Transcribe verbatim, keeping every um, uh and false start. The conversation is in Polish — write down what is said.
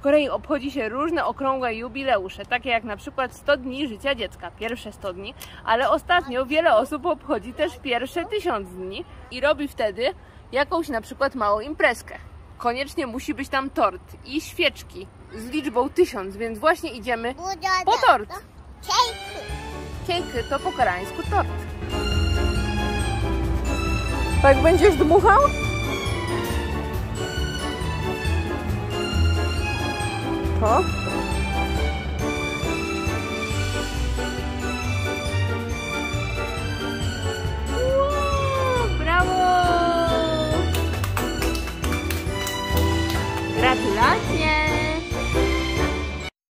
Korei obchodzi się różne okrągłe jubileusze, takie jak na przykład sto dni życia dziecka, pierwsze sto dni, ale ostatnio wiele osób obchodzi też pierwsze tysiąc dni i robi wtedy jakąś na przykład małą imprezkę. Koniecznie musi być tam tort i świeczki z liczbą tysiąc, więc właśnie idziemy po tort. Cake to po koreańsku tort. Tak będziesz dmuchał? To?